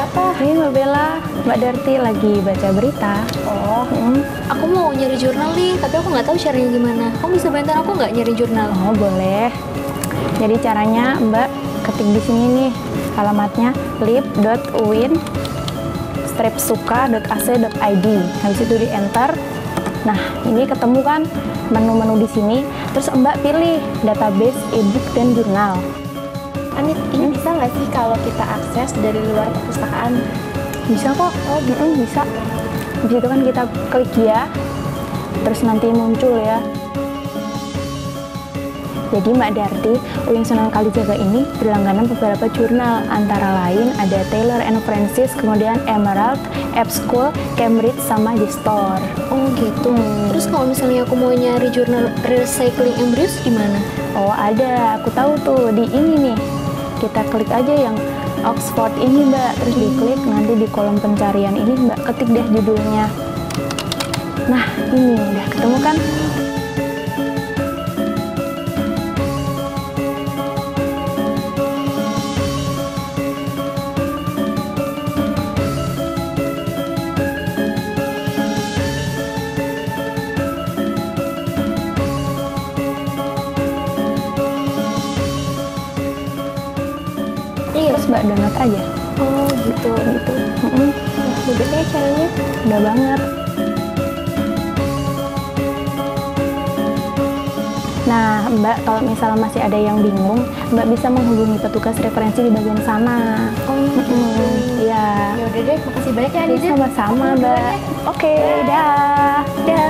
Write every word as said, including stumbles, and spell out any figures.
apa? Ini Mbak Bella, Mbak Darti lagi baca berita. Oh, Hmm. Aku mau nyari jurnal nih, tapi aku nggak tahu caranya gimana. Kamu bisa bantuin aku nggak nyari jurnal? Oh boleh. Jadi caranya Mbak ketik di sini nih alamatnya lib dot uin stripsuka dot a c dot i d. Habis itu di enter. Nah ini ketemu kan menu-menu di sini. Terus Mbak pilih database ebook dan jurnal. Anit, ini bisa nggak sih kalau kita akses dari luar perpustakaan? Bisa kok. Oh mm-mm, bisa. Habis itu kan kita klik ya. Terus nanti muncul ya. Jadi Mbak Darti, U I N Sunan Kalijaga ini berlangganan beberapa jurnal, antara lain ada Taylor and Francis, kemudian Emerald, Epschool, Cambridge, sama Gestor. Oh gitu. Hmm. Terus kalau misalnya aku mau nyari jurnal recycling embryos gimana? Oh ada, aku tahu tuh di ini nih. Kita klik aja yang Oxford ini Mbak, terus diklik nanti di kolom pencarian ini Mbak ketik deh judulnya. Nah ini udah ketemu kan? Terus Mbak download aja. Oh gitu. Gitu. Mm-mm. Mudahnya caranya? Udah banget. Nah Mbak, kalau misalnya masih ada yang bingung, Mbak bisa menghubungi petugas referensi di bagian sana. Oh gitu. Iya. Ya udah deh, makasih banyak ya Anit. Sama-sama Mbak. Oke, dah. Dah.